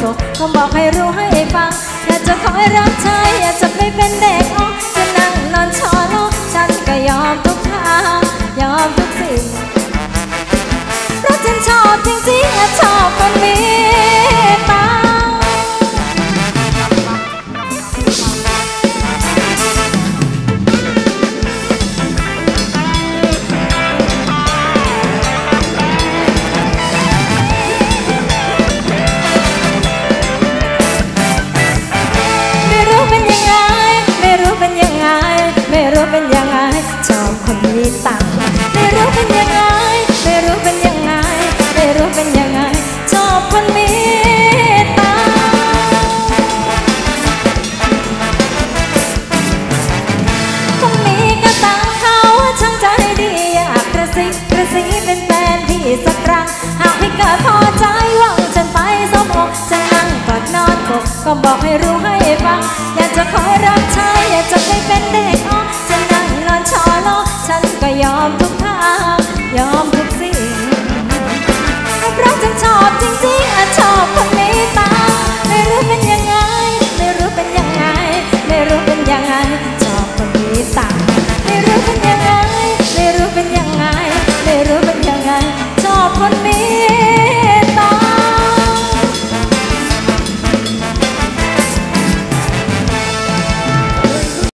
ก็บอกให้รู้ให้ฟังอยากจะคอยรับใช้อยากจะไม่เป็นเด็กอ๋อจะนั่งนอนชอโลกฉันก็ยอมทุกทางยอมทุกสิ่งเพราะฉันชอบจริงๆชอบคนมีตังเป็นยังไงชอบคนมีตังค์ไม่รู้เป็นยังไงไม่รู้เป็นยังไงไม่รู้เป็นยังไงชอบคนมีตังค์คนมีกระตังเขาช่างใจดีอยากกระซิเป็นแฟนพี่สักครั้งหากพี่เกิดพอใจหวังฉันไปสมองจะนั่งกอดนอนกก็บอกให้รู้ให้